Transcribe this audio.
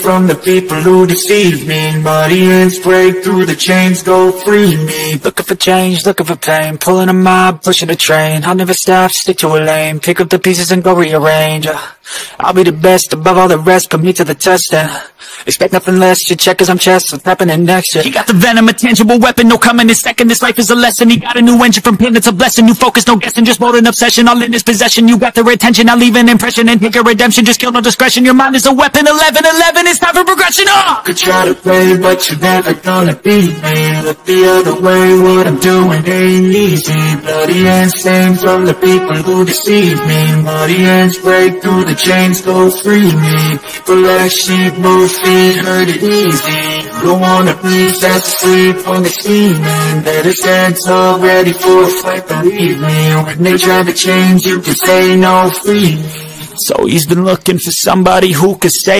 from the people who deceive me. Audience, break through the chains, go free me. Looking for change, looking for pain, pulling a mob, pushing a train. I'll never stop, stick to a lane, pick up the pieces and go rearrange. I'll be the best above all the rest, put me to the test and expect nothing less. You check as I'm chess, what's happening next? He got the venom, a tangible weapon, no coming in second. This life is a lesson. He got a new engine, from pain it's a blessing. New focus, no guessing, just more an obsession. All in his possession, you got their attention. I'll leave an impression and take a redemption. Just kill no discretion. Your mind is a weapon. 11-11, it's time for progression. Could try to play, but you're never gonna beat me. Look the other way, what I'm doing ain't easy. Bloody and stains from the people who deceive me. Audience, break through the chains, go free me. People like sheep, move feet, hurt it easy. Don't wanna be fast asleep on the scheming. Better stand tall, ready for a fight, believe me. When they try to change, you can say no, free me. So he's been looking for somebody who could say